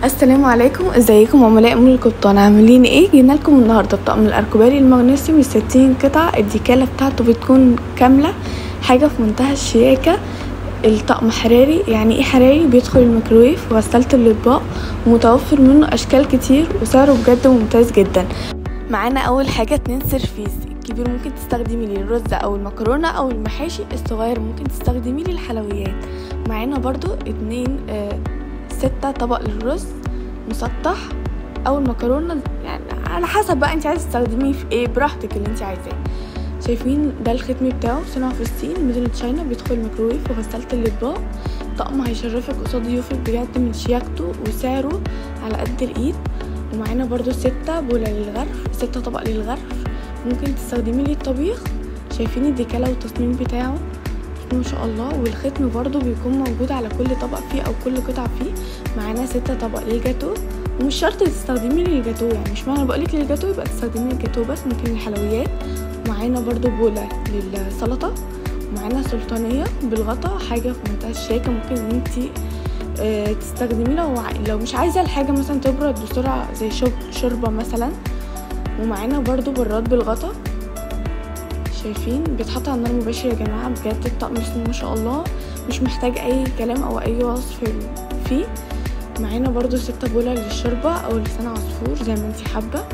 السلام عليكم، ازيكم عملاء ام القبطان؟ عاملين ايه؟ جينا لكم النهارده بطقم الاركوباري المغنيسيوم 60 قطعه. الديكاله بتاعته بتكون كامله، حاجه في منتهى الشياكه. الطقم حراري. يعني ايه حراري؟ بيدخل الميكرويف وغسالة الاطباق، ومتوفر منه اشكال كتير، وسعره بجد ممتاز جدا. معانا اول حاجه 2 سيرفيس. الكبير ممكن تستخدمي للرز او المكرونه او المحاشي، الصغير ممكن تستخدميه للحلويات. معانا برضو 6 طبق للرز مسطح او المكرونه، يعني على حسب بقى انت عايزه تستخدميه في ايه، براحتك اللي انت عايزاه. شايفين ده الختم بتاعه، صنع في الصين، مدينة تشاينا، بيدخل الميكروويف وغسالة الاطباق. طقم هيشرفك قصاد ضيوفك بجد من شياكته، وسعره على قد الايد. ومعانا برضو 6 بولة للغرف، 6 طبق للغرف، ممكن تستخدميه للطبيخ. شايفين الديكاله والتصميم بتاعه ما شاء الله. والختم برضو بيكون موجود على كل طبق فيه او كل قطعه فيه. معانا 6 طبق للجاتو، ومش شرط تستخدمي للجاتو، يعني مش معنى بقولك للجاتو يبقى تستخدمي للجاتو بس، ممكن للحلويات. معانا برضو بولة للسلطه. معانا سلطانيه بالغطا، حاجه في منتهى الشياكه، ممكن ان انتي تستخدميه لو مش عايزه الحاجه مثلا تبرد بسرعه زي شوربه مثلا. ومعانا برضو براد بالغطا، شايفين بيتحط على النار مباشر يا جماعه. بجد الطقم ما شاء الله، مش محتاج اي كلام او اي وصف فيه. معانا برضو 6 بولة للشوربه او لسان عصفور زي ما انتي حابه.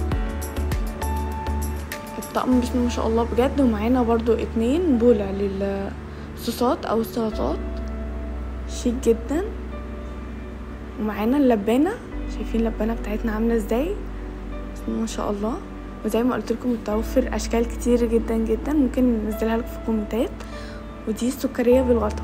الطقم بسم الله ما شاء الله بجد. ومعانا برضو 2 بولة للصوصات او السلطات، شيك جدا. ومعانا اللبانه، شايفين اللبانه بتاعتنا عامله ازاي، بسم الله ما شاء الله. وزي ما قلت لكم متوفر اشكال كتير جدا جدا، ممكن ننزلها لكم في الكومنتات. ودي السكريه بالغطا.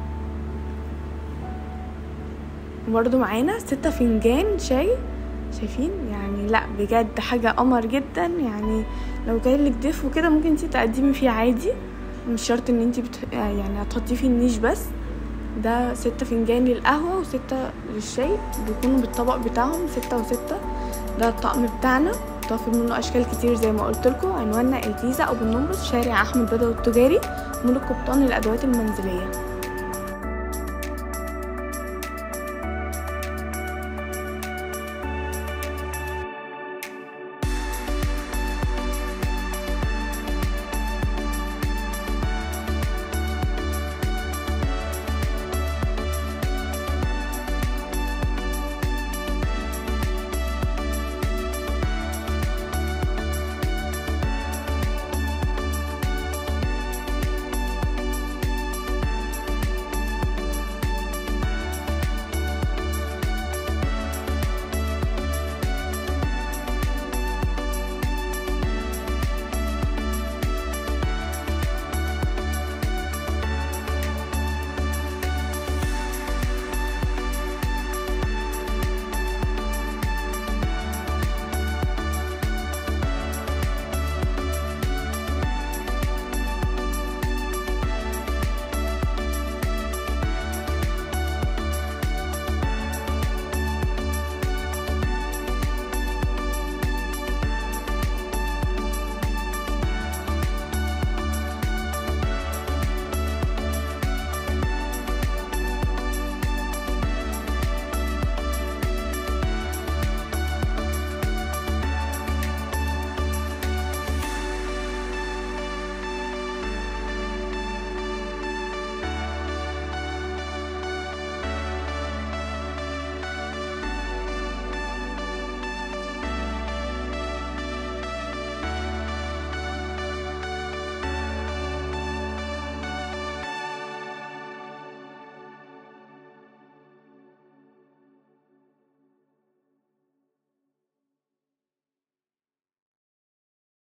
وبرده معانا 6 فنجان شاي، شايفين يعني لا بجد حاجه قمر جدا. يعني لو جايلك ضيف وكده ممكن انتي تقدمي فيه عادي، مش شرط ان انتي يعني هتحطيه في النيش بس. ده 6 فنجان للقهوه و6 للشاي، بيكونوا بالطبق بتاعهم 6 و6. ده الطقم بتاعنا، متوفر منه اشكال كتير زي ما قلت لكم. عنواننا الجيزه او بالنمرس، شارع احمد بدوي التجاري، مول القبطان للادوات المنزليه.